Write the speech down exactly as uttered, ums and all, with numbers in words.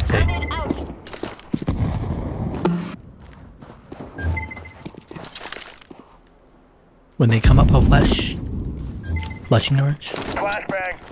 See. When they come up, I'll flash. Flashing orange. Flashbang.